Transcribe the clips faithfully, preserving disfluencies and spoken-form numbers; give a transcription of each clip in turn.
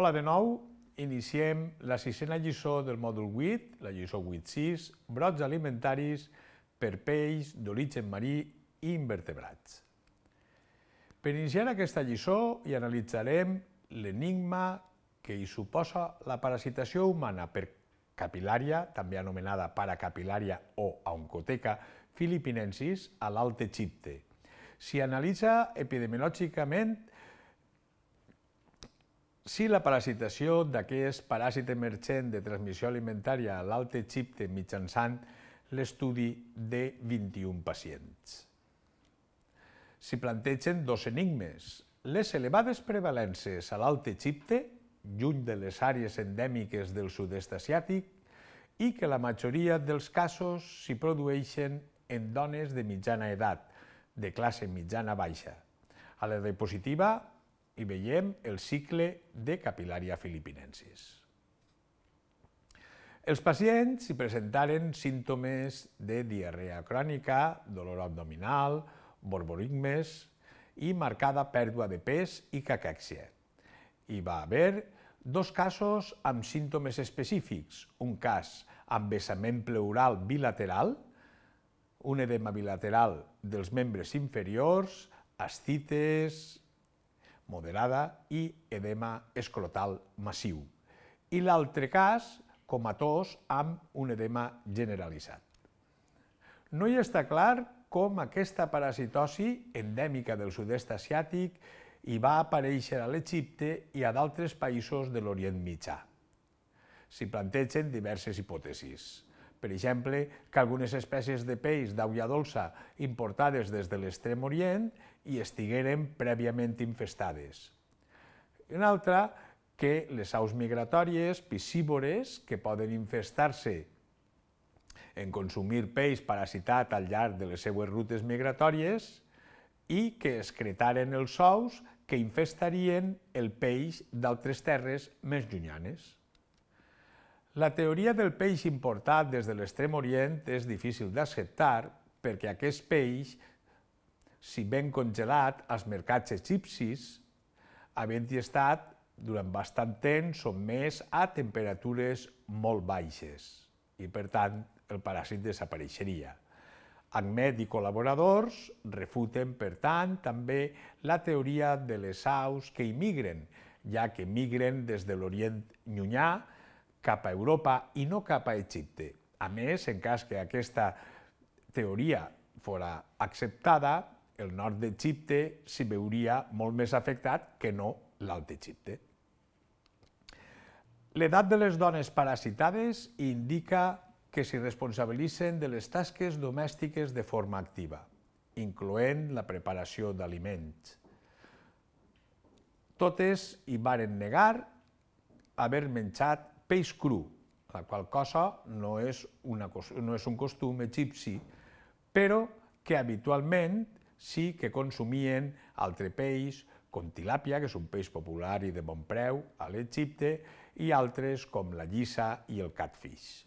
Hola de nou, iniciem la sisena lliçó del mòdul vuit, la lliçó vuit punit sis, brots alimentaris per peix d'origen marí i invertebrats. Per iniciar aquesta lliçó hi analitzarem l'enigma que hi suposa la parasitació humana per capilària, també anomenada paracapilària o oncoteca filipinensis, a l'Alt Egipte. S'hi analitza epidemiològicament si la parasitació d'aquest paràsit emergent de transmissió alimentària a l'Alt Egipte mitjançant l'estudi de vint-i-un pacients. S'hi plantegen dos enigmes: les elevades prevalences a l'Alt Egipte, lluny de les àrees endèmiques del sud-est asiàtic, i que la majoria dels casos s'hi produeixen en dones de mitjana edat, de classe mitjana-baixa. A la diapositiva hi veiem el cicle de capilària filipinensis. Els pacients hi presentaren símptomes de diarrea crònica, dolor abdominal, borborigmes i marcada pèrdua de pes i caquèxia. Hi va haver dos casos amb símptomes específics, un cas amb vessament pleural bilateral, un edema bilateral dels membres inferiors, ascites moderada i edema escrotal massiu. I l'altre cas, comatós, amb un edema generalitzat. No hi està clar com aquesta parasitosi endèmica del sud-est asiàtic hi va aparèixer a l'Egipte i a d'altres països de l'Orient Mitjà. S'hi plantegen diverses hipòtesis. Per exemple, que algunes espècies de peix d'aigua dolça importades des de l'Extrem Orient hi estigueren prèviament infestades. Una altra, que les aus migratòries piscívores que poden infestar-se en consumir peix parasitat al llarg de les seues rutes migratòries i que excretaren els ous que infestarien el peix d'altres terres més llunyanes. La teoria del peix importat des de l'Extrem Orient és difícil d'acceptar perquè aquest peix, si ben congelat als mercats egipcis, havent-hi estat durant bastant temps sotmès a temperatures molt baixes i, per tant, el paràsit desapareixeria. Ahmed i col·laboradors refuten, per tant, també la teoria de les aus que immigren, ja que migren des de l'Orient llunyà cap a Europa i no cap a Egipte. A més, en cas que aquesta teoria fora acceptada, el nord d'Egipte s'hi veuria molt més afectat que no l'Alt Egipte. L'edat de les dones parasitades indica que s'hi responsabilitzen de les tasques domèstiques de forma activa, incloent la preparació d'aliments. Totes hi varen negar haver menjat peix cru, la qual cosa no és, una, no és un costum egipci, però que habitualment sí que consumien altre peix, com tilàpia, que és un peix popular i de bon preu a l'Egipte, i altres com la llissa i el catfish.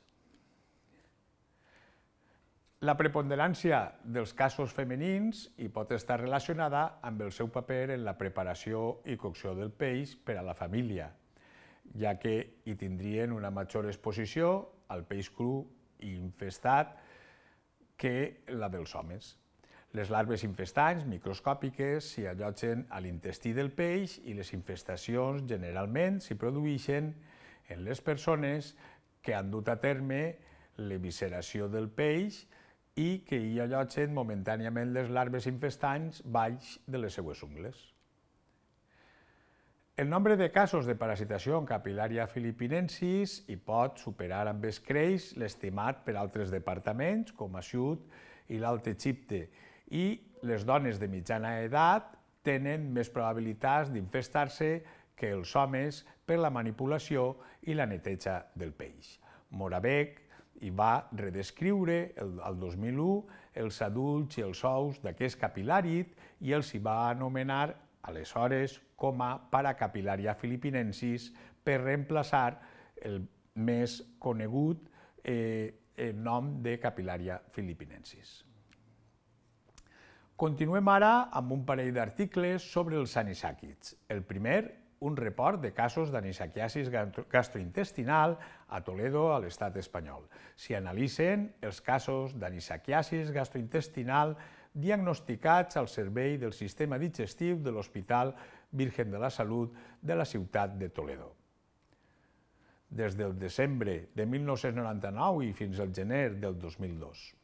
La preponderància dels casos femenins hi pot estar relacionada amb el seu paper en la preparació i cocció del peix per a la família, ja que hi tindrien una major exposició al peix cru i infestat que la dels homes. Les larves infestants microscòpiques s'hi allotgen a l'intestí del peix i les infestacions generalment s'hi produeixen en les persones que han dut a terme l'evisceració del peix i que hi allotgen momentàniament les larves infestants baix de les seues ungles. El nombre de casos de parasitació en capilària filipinensis hi pot superar amb escreix l'estimat per altres departaments, com Asiut i l'Alt Egipte, i les dones de mitjana edat tenen més probabilitats d'infestar-se que els homes per la manipulació i la neteja del peix. Moravec hi va redescriure el dos mil u els adults i els ous d'aquest capilàrid i els hi va anomenar aleshores com a paracapilària filipinensis per reemplaçar el més conegut nom de capilària filipinensis. Continuem ara amb un parell d'articles sobre els anisàquids. El primer un report de casos d'anissaquiasis gastrointestinal a Toledo, a l'estat espanyol. S'hi analitzen els casos d'anissaquiasis gastrointestinal diagnosticats al servei del sistema digestiu de l'Hospital Virgen de la Salut de la ciutat de Toledo. Des del desembre de mil nou-cents noranta-nou i fins al gener del dos mil dos.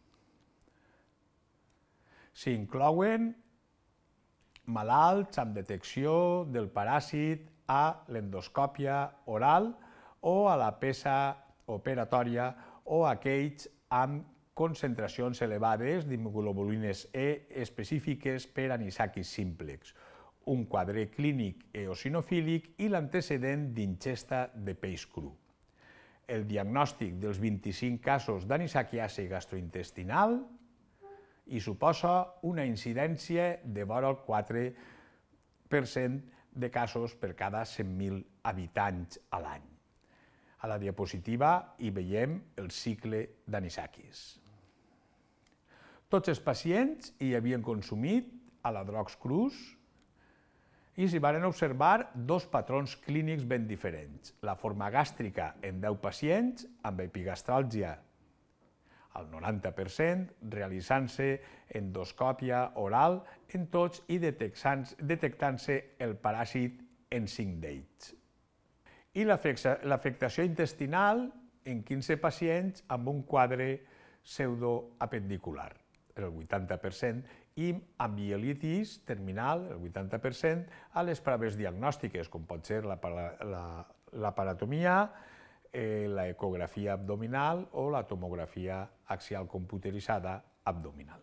S'hi inclouen malalts amb detecció del paràsit a l'endoscòpia oral o a la peça operatòria o aquells amb concentracions elevades d'immunoglobulines E específiques per anisakis simplex, un quadre clínic eosinofílic i l'antecedent d'ingesta de peix cru. El diagnòstic dels vint-i-cinc casos d'anissaquiasi gastrointestinal i suposa una incidència de vora el quatre per cent de casos per cada cent mil habitants a l'any. A la diapositiva hi veiem el cicle d'anisakis. Tots els pacients hi havien consumit aladrocs crus i s'hi van observar dos patrons clínics ben diferents. La forma gàstrica en deu pacients amb epigastràlgia al noranta per cent, realitzant-se endoscòpia oral en tots i detectant-se el paràsit en cinc d'ells. I l'afectació intestinal en quinze pacients amb un quadre pseudoapendicular, el vuitanta per cent, i amb mielitis terminal, el vuitanta per cent, a les proves diagnòstiques, com pot ser la paratomia, la ecografia abdominal o la tomografia axial computeritzada abdominal.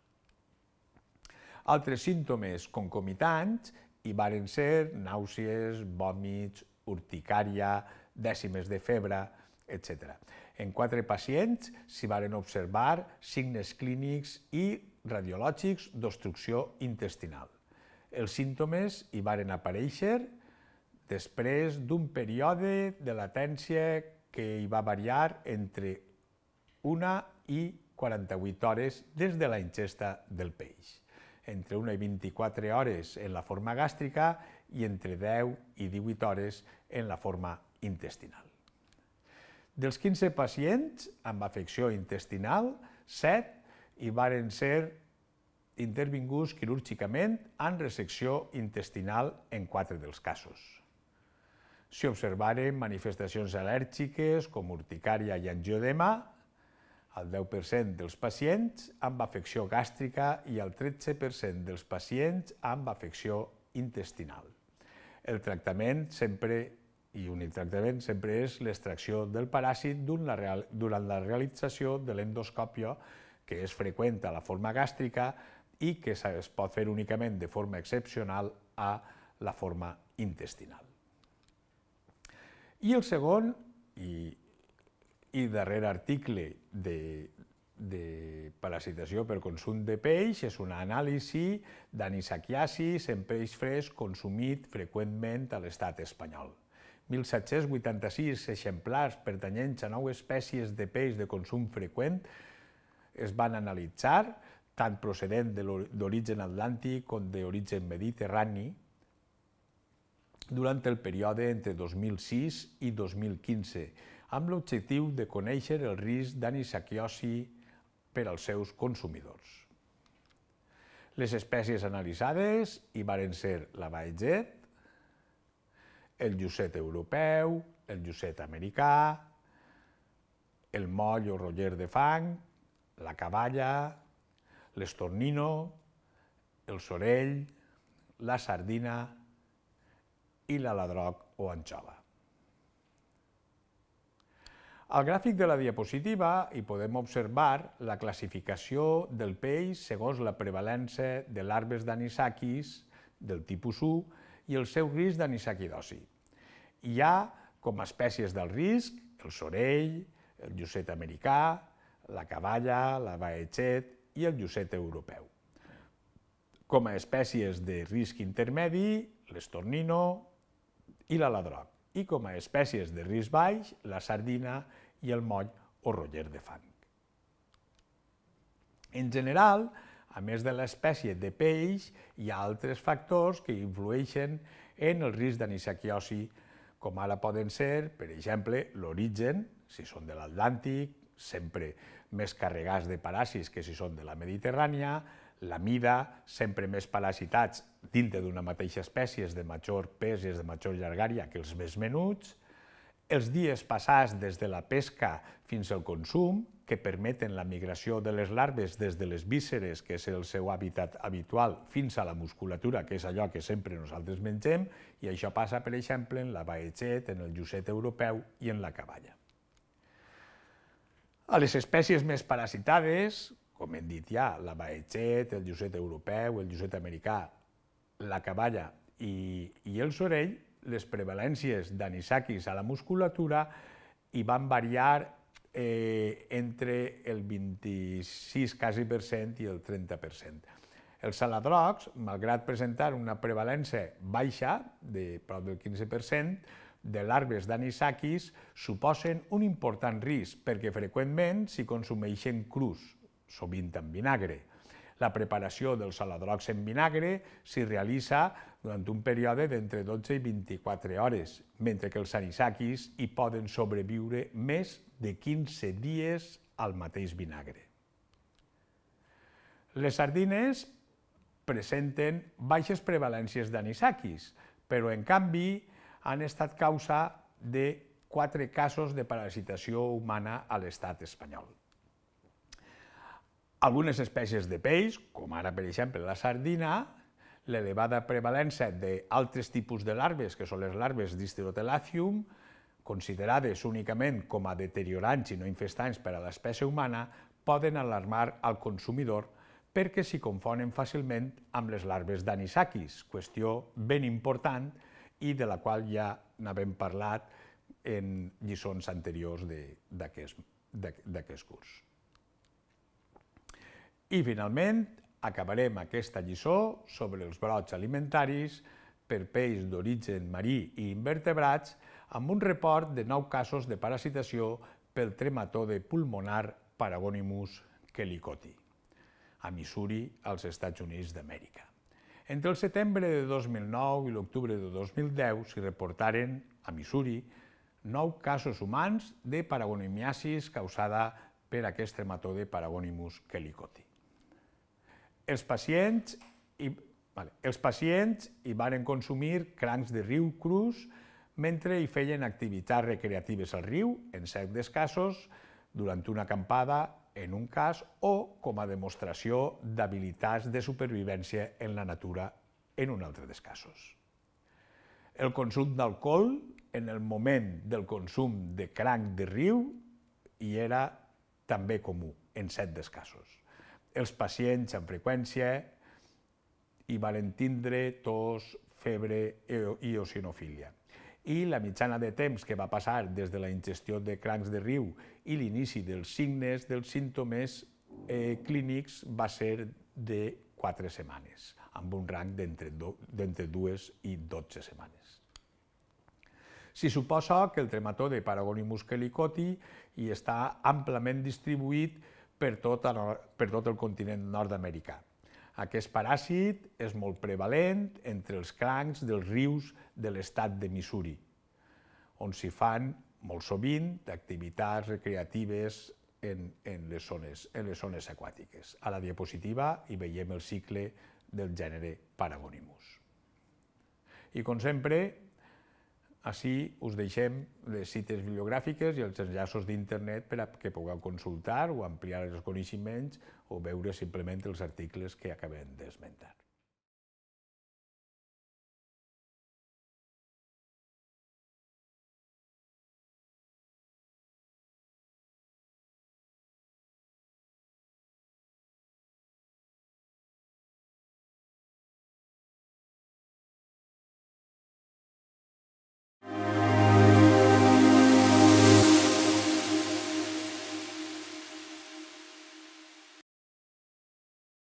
Altres símptomes concomitants hi varen ser nàusees, vòmits, urticària, dècimes de febre, etcètera. En quatre pacients s'hi varen observar signes clínics i radiològics d'obstrucció intestinal. Els símptomes hi varen aparèixer després d'un període de latència que hi va variar entre una i quaranta-vuit hores des de la ingesta del peix, entre una i vint-i-quatre hores en la forma gàstrica i entre deu i divuit hores en la forma intestinal. Dels quinze pacients amb afecció intestinal, set hi varen ser intervinguts quirúrgicament amb resecció intestinal en quatre dels casos. S'hi observaren manifestacions al·lèrgiques com urticària i angioedema al deu per cent dels pacients amb afecció gàstrica i al tretze per cent dels pacients amb afecció intestinal. El tractament sempre, i únic tractament, sempre és l'extracció del paràsit durant la realització de l'endoscòpia, que és freqüent a la forma gàstrica i que es pot fer únicament de forma excepcional a la forma intestinal. I el segon i darrer article de parasitació per consum de peix és una anàlisi d'anissaquiasis en peix fresc consumit freqüentment a l'estat espanyol. mil set-cents vuitanta-sis exemplars pertanyents a nou espècies de peix de consum freqüent es van analitzar, tant procedent d'origen atlàntic com d'origen mediterrani, durant el període entre dos mil sis i dos mil quinze, amb l'objectiu de conèixer el risc d'anissaquiosi per als seus consumidors. Les espècies analitzades hi varen ser la baeget, el llucet europeu, el llucet americà, el moll o roller de fang, la caballa, l'estornino, el sorell, la sardina i l'aladroc o anxova. Al gràfic de la diapositiva hi podem observar la classificació del peix segons la prevalença de larves d'anisakis del tipus u i el seu risc d'anissaquidosi. Hi ha com a espècies del risc el sorell, el llucet americà, la caballa, la baeget i el llucet europeu. Com a espècies de risc intermedi, l'estornino i l'aladroc. I com a espècies de risc baix, la sardina i el moll o roller de fang. En general, a més de l'espècie de peix, hi ha altres factors que influeixen en el risc d'anisaquiosi, com ara poden ser, per exemple, l'origen, si són de l'Atlàntic, sempre més carregats de paràsits que si són de la Mediterrània, la mida, sempre més parasitats dintre d'una mateixa espècie de major pes i de major llargària que els més menuts, els dies passats des de la pesca fins al consum, que permeten la migració de les larves des de les vísceres, que és el seu hàbitat habitual, fins a la musculatura, que és allò que sempre nosaltres mengem, i això passa, per exemple, en la baetxet, en el llucet europeu i en la caballa. A les espècies més parasitades, com hem dit ja, la baetxet, el llucet europeu, el llucet americà, la caballa i, i el sorell, les prevalències d'anisakis a la musculatura hi van variar eh, entre el vint-i-sis quasi per cent i el trenta per cent. Els saladrocs, malgrat presentar una prevalència baixa, de prop del quinze per cent, de larves d'anisakis, suposen un important risc perquè freqüentment s'hi consumeixen crus, sovint amb vinagre. La preparació dels saladrocs en vinagre s'hi realitza durant un període d'entre dotze i vint-i-quatre hores, mentre que els anisakis hi poden sobreviure més de quinze dies al mateix vinagre. Les sardines presenten baixes prevalències d'anisakis, però en canvi han estat causa de quatre casos de parasitació humana a l'estat espanyol. Algunes espècies de peix, com ara per exemple la sardina, l'elevada prevalència d'altres tipus de larves, que són les larves d'Histerotelàcium, considerades únicament com a deteriorants i no infestants per a l'espècie humana, poden alarmar al consumidor perquè s'hi confonen fàcilment amb les larves d'anisakis, qüestió ben important i de la qual ja n'havem parlat en lliçons anteriors d'aquest curs. I finalment acabarem aquesta lliçó sobre els brots alimentaris per peix d'origen marí i invertebrats amb un report de nou casos de parasitació pel trematode pulmonar Paragonimus chelicoti, a Missouri, als Estats Units d'Amèrica. Entre el setembre de dos mil nou i l'octubre de dos mil deu s'hi reportaren a Missouri nou casos humans de paragonimiasis causada per aquest trematode Paragonimus chelicoti. Els pacients hi, vale, els pacients hi van consumir crancs de riu crus mentre hi feien activitats recreatives al riu, en certs casos, durant una acampada, en un cas, o com a demostració d'habilitats de supervivència en la natura, en un altre dels casos. El consum d'alcohol, en el moment del consum de cranc de riu, hi era també comú, en set dels casos. Els pacients amb freqüència hi van tindre tos, febre i eosinofília. I la mitjana de temps que va passar des de la ingestió de crancs de riu i l'inici dels signes, dels símptomes eh, clínics, va ser de quatre setmanes, amb un rang d'entre dues i dotze setmanes. S'hi suposa que el trematode Paragonimus chelicoti hi està amplament distribuït per tot el continent nord-americà. Aquest paràsit és molt prevalent entre els crancs dels rius de l'estat de Missouri, on s'hi fan molt sovint activitats recreatives en les zones aquàtiques. A la diapositiva hi veiem el cicle del gènere Paragonimus. I com sempre, ací us deixem les cites bibliogràfiques i els enllaços d'internet per a que pugueu consultar o ampliar els coneixements o veure simplement els articles que acabem d'esmentar.